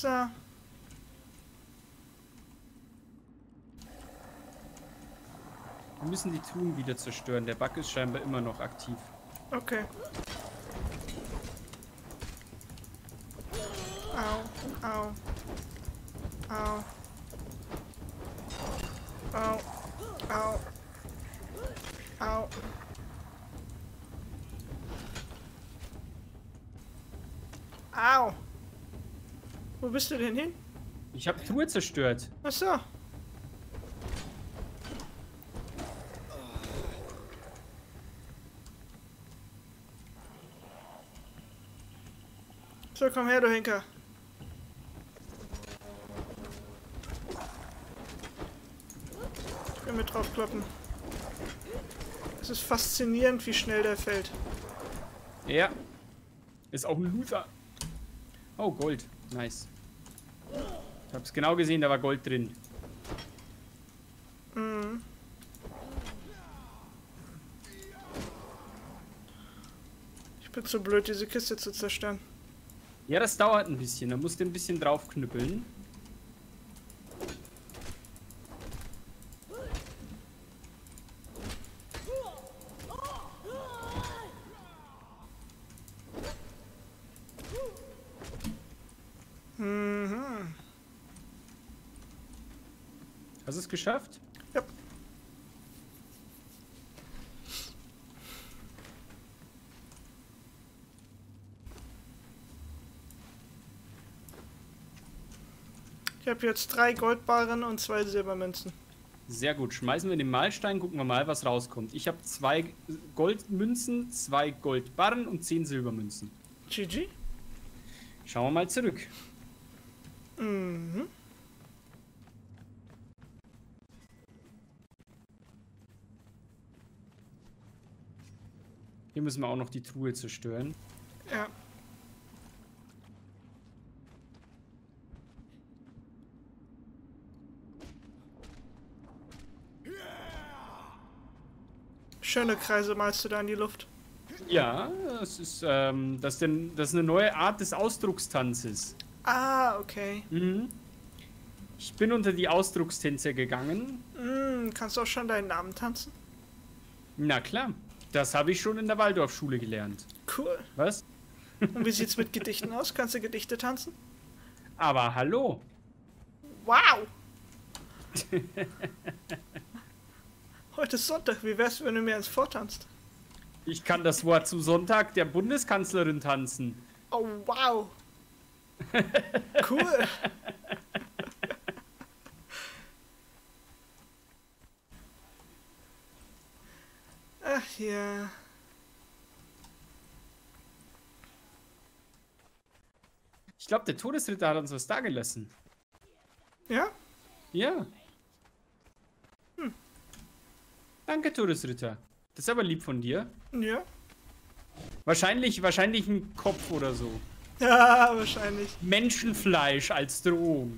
So. Wir müssen die Truhen wieder zerstören. Der Bug ist scheinbar immer noch aktiv. Okay. Au, au. Au. Au. Au. Au. Au. Wo bist du denn hin? Ich habe Truhe zerstört. Ach so. So, komm her, du Henker. Ich will mit draufkloppen. Es ist faszinierend, wie schnell der fällt. Ja. Ist auch ein Loser. Oh, Gold. Nice. Ich hab's genau gesehen, da war Gold drin. Mhm. Ich bin zu blöd, diese Kiste zu zerstören. Ja, das dauert ein bisschen. Da musst du ein bisschen draufknüppeln. Mhm. Hast du es geschafft? Ja. Ich habe jetzt 3 Goldbarren und 2 Silbermünzen. Sehr gut. Schmeißen wir den Mahlstein, gucken wir mal, was rauskommt. Ich habe 2 Goldmünzen, 2 Goldbarren und 10 Silbermünzen. GG? Schauen wir mal zurück. Mhm. Hier müssen wir auch noch die Truhe zerstören. Ja. Schöne Kreise malst du da in die Luft. Ja, das ist, das ist eine neue Art des Ausdruckstanzes. Ah, okay. Mhm. Ich bin unter die Ausdruckstänze gegangen. Kannst du auch schon deinen Namen tanzen? Na klar, das habe ich schon in der Waldorfschule gelernt. Cool. Was? Und wie sieht's mit Gedichten aus? Kannst du Gedichte tanzen? Aber hallo. Wow! Heute ist Sonntag. Wie wär's, wenn du mir eins vortanzt? Ich kann das Wort zum Sonntag der Bundeskanzlerin tanzen. Oh, wow! Cool! Ach ja. Ich glaube, der Todesritter hat uns was dagelassen. Ja? Ja. Danke, Todesritter. Das ist aber lieb von dir. Ja. Wahrscheinlich ein Kopf oder so. Ja, wahrscheinlich. Menschenfleisch als Drohung.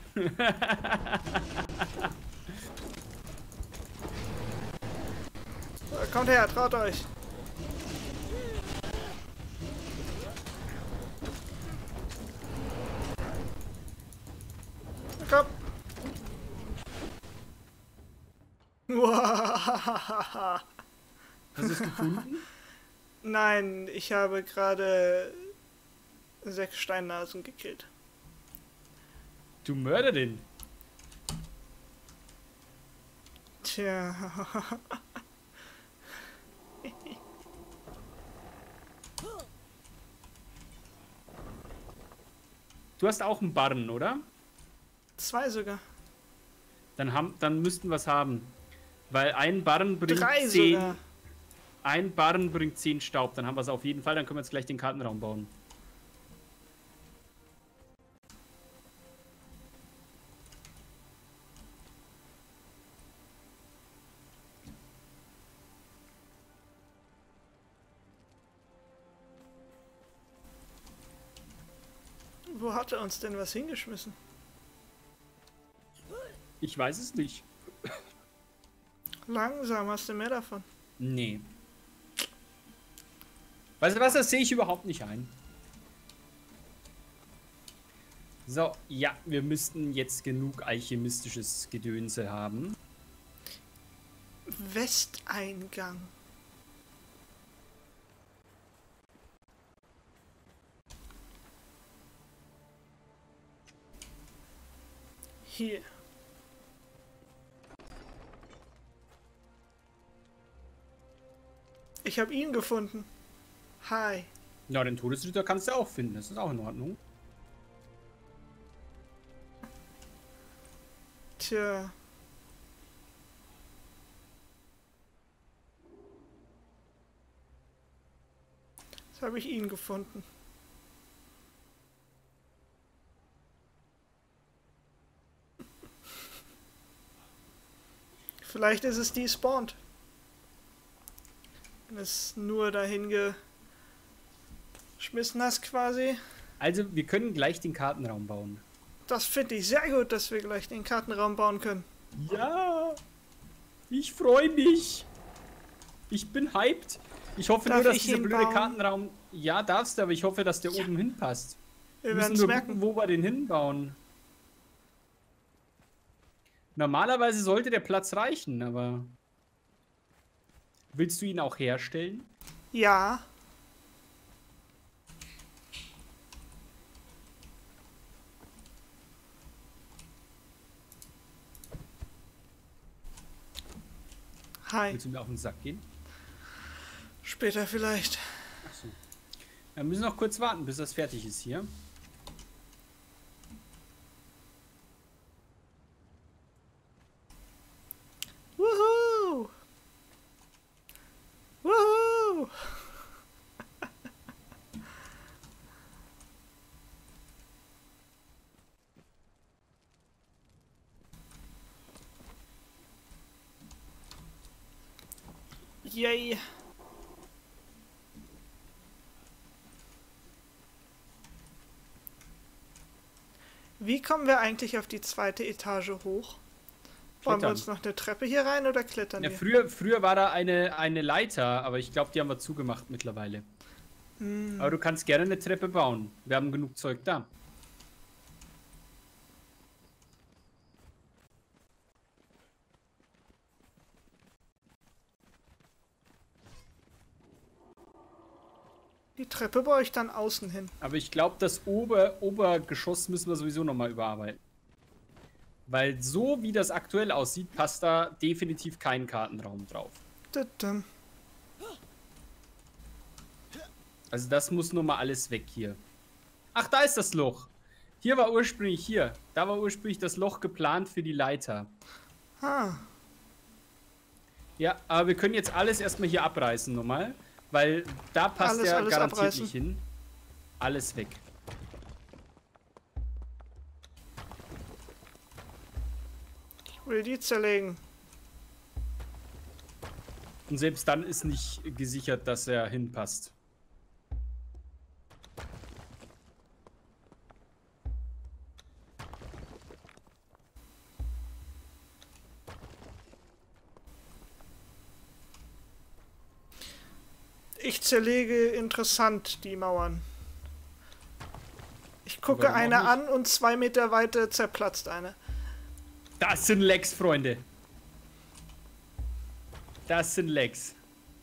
So, kommt her, traut euch. Komm. Wow. Hast du es gefunden? Nein, ich habe gerade 6 Steinnasen gekillt. Du Mörderin. Tja. Du hast auch einen Barren, oder? 2 sogar. Dann müssten wir es haben. Weil ein Barren bringt 3 10. sogar. Ein Barren bringt 10 Staub. Dann haben wir es auf jeden Fall. Dann können wir jetzt gleich den Kartenraum bauen. Wo hat er uns denn was hingeschmissen? Ich weiß es nicht. Langsam, hast du mehr davon? Nee. Weißt du was, das sehe ich überhaupt nicht ein. So, ja, wir müssten jetzt genug alchemistisches Gedönse haben. Westeingang. Hier. Ich habe ihn gefunden. Hi. Ja, den Todesritter kannst du auch finden. Das ist auch in Ordnung. Tja. Jetzt habe ich ihn gefunden. Vielleicht ist es despawned. Wenn es nur dahin geschmissen hast quasi. Also, wir können gleich den Kartenraum bauen. Das finde ich sehr gut, dass wir gleich den Kartenraum bauen können. Ja, ich freue mich. Ich bin hyped. Ich hoffe Darf nur, dass ich dieser ihn blöde bauen? Kartenraum... Ja, darfst du, aber ich hoffe, dass der oben hinpasst. Wir Wir werden müssen es nur merken. gucken, wo wir den hinbauen. Normalerweise sollte der Platz reichen, aber... Willst du ihn auch herstellen? Ja. Hi. Willst du mir auf den Sack gehen? Später vielleicht. Achso. Wir müssen noch kurz warten, bis das fertig ist hier. Wuhu! Wuhu! Yay! Wie kommen wir eigentlich auf die zweite Etage hoch? Wollen wir Klettern. uns noch eine Treppe hier rein oder klettern Ja, wir? früher war da eine Leiter, aber ich glaube, die haben wir zugemacht mittlerweile. Aber du kannst gerne eine Treppe bauen. Wir haben genug Zeug da. Die Treppe baue ich dann außen hin. Aber ich glaube, das Obergeschoss müssen wir sowieso nochmal überarbeiten. Weil so wie das aktuell aussieht, passt da definitiv kein Kartenraum drauf. Tütüm. Also das muss nur mal alles weg hier. Ach, da ist das Loch. Hier war ursprünglich hier. Da war ursprünglich das Loch geplant für die Leiter. Ah, Ja, aber wir können jetzt alles erstmal hier abreißen nochmal. Weil da passt Alles- ja alles garantiert abreißen. nicht hin. Alles weg. ich will die zerlegen. Und selbst dann ist nicht gesichert, dass er hinpasst. Ich zerlege interessant die Mauern. Ich gucke Warum auch eine nicht? an und 2 Meter weiter zerplatzt eine. Das sind Lecks, Freunde. Das sind Lecks.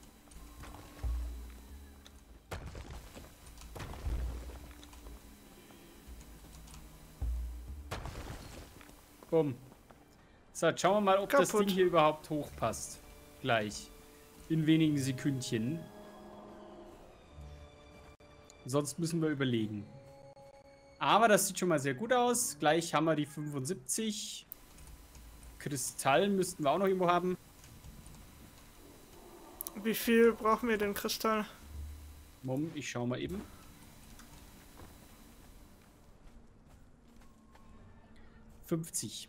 Bumm. So, jetzt schauen wir mal, ob das Kaputt. Ding hier überhaupt hochpasst. Gleich. In wenigen Sekündchen. Sonst müssen wir überlegen. Aber das sieht schon mal sehr gut aus. Gleich haben wir die 75. Kristall müssten wir auch noch irgendwo haben. Wie viel brauchen wir denn Kristall? Moment, ich schau mal eben. $50.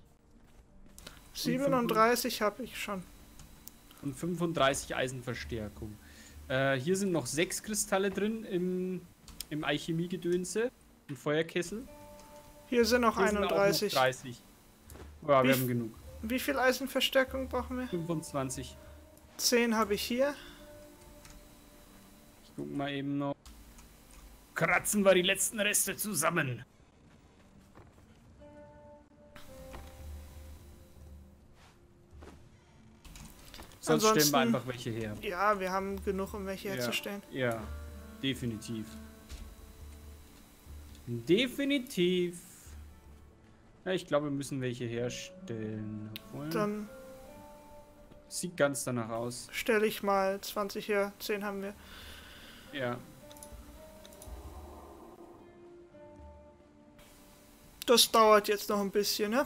37 habe ich schon. Und 35 Eisenverstärkung. Hier sind noch 6 Kristalle drin im Alchemiegedönse. Im Feuerkessel. Hier sind noch Hier sind auch noch 31. 30. Ja, Wie wir f- haben genug. Wie viel Eisenverstärkung brauchen wir? 25. 10 habe ich hier. Ich guck mal eben noch. Kratzen wir die letzten Reste zusammen. Sonst stellen wir einfach welche her. Ja, wir haben genug, um welche herzustellen. Ja, definitiv. Definitiv. Ja, ich glaube, wir müssen welche herstellen. Obwohl, Dann sieht ganz danach aus. stelle ich mal 20 her. 10 haben wir. Ja. Das dauert jetzt noch ein bisschen, ne?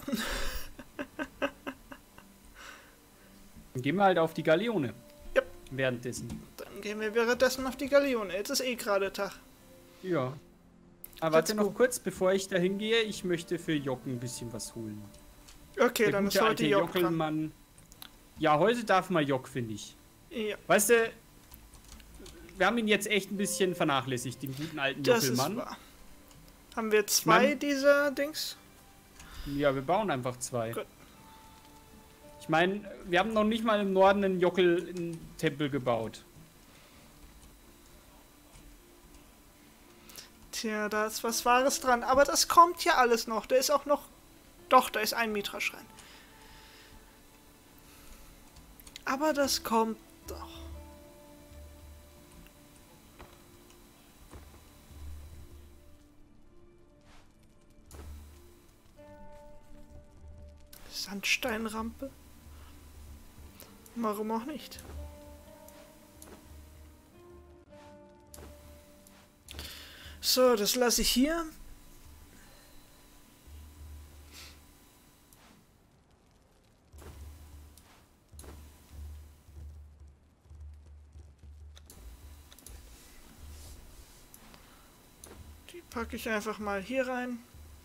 Dann gehen wir halt auf die Galeone. Ja. Währenddessen. Dann gehen wir währenddessen auf die Galeone. Jetzt ist eh gerade Tag. Ja. Aber warte noch kurz, bevor ich da hingehe. Ich möchte für Jocken ein bisschen was holen. Okay, Der dann gute ist heute alte Jock dran. Jockelmann. Ja, heute darf mal Jock, finde ich. Ja, Weißt du, wir haben ihn jetzt echt ein bisschen vernachlässigt, den guten alten das ist Jockelmann. wahr. Haben wir zwei Mann. dieser Dings? Ja, wir bauen einfach 2. Gut. Ich meine, wir haben noch nicht mal im Norden einen Jockel-Tempel gebaut. Tja, da ist was Wahres dran. Aber das kommt ja alles noch. Da ist auch noch... Doch, da ist ein Mitra-Schrein. Aber das kommt doch. Sandsteinrampe? Warum auch nicht? So, das lasse ich hier. Die packe ich einfach mal hier rein.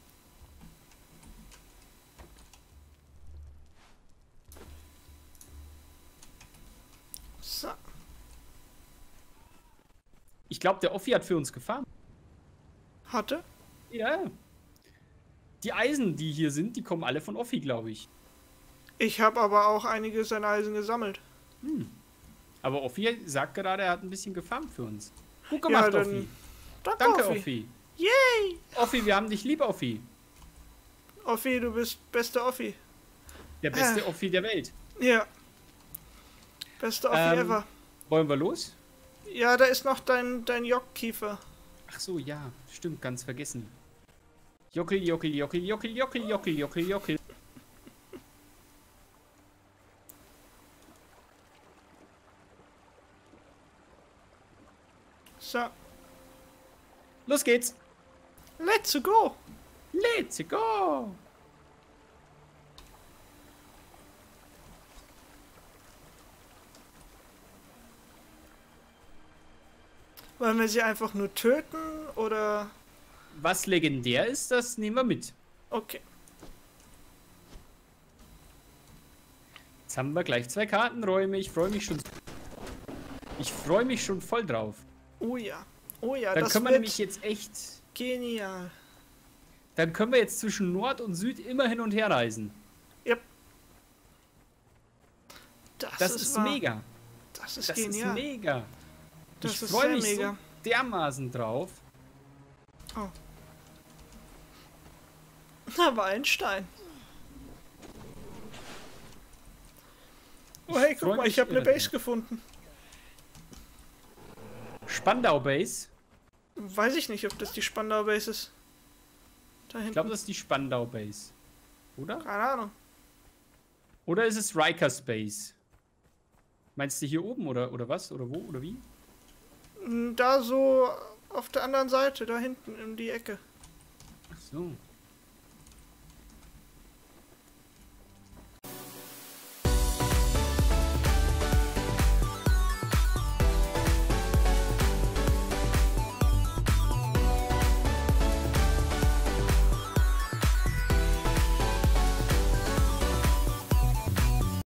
So. Ich glaube, der Offi hat für uns gefahren. Hatte? Ja. Die Eisen, die hier sind, die kommen alle von Offi, glaube ich. Ich habe aber auch einiges an Eisen gesammelt. Aber Offi sagt gerade, er hat ein bisschen gefarmt für uns. Gut gemacht, dann- Offi. Danke, Danke, Offi. Yay! Offi, wir haben dich lieb, Offi. Offi, du bist bester Offi. Der beste Offi der Welt. Ja. Bester Offi ever. Wollen wir los? Ja, da ist noch dein Jockkiefer. Ach so, ja. Stimmt, ganz vergessen. Jockel, Jockel, Jockel, Jockel, Jockel, Jockel, Jockel, Jockel. So, Los geht's. let's go! Let's go. Wollen wir sie einfach nur töten oder... Was legendär ist, das nehmen wir mit. Okay. Jetzt haben wir gleich 2 Kartenräume. Ich freue mich schon. Ich freue mich schon voll drauf. Oh ja. Oh ja, Dann das können wir wird nämlich jetzt echt... genial. Dann können wir jetzt zwischen Nord und Süd immer hin und her reisen. Yep. Das ist wahr. mega. Das ist Das genial. ist mega. Das Ich ist freue sehr mich mega. so dermaßen drauf. Oh. Da war ein Stein. Oh hey, freu guck mal, mich ich habe eine irre. Base gefunden. Spandau Base. Weiß ich nicht, ob das die Spandau Base ist. Da hinten. Ich glaube, das ist die Spandau Base. Oder? Keine Ahnung. Oder ist es Rikers Base? Meinst du hier oben oder was? Oder wo? Oder wie? Da so auf der anderen Seite, da hinten in die Ecke. Ach so.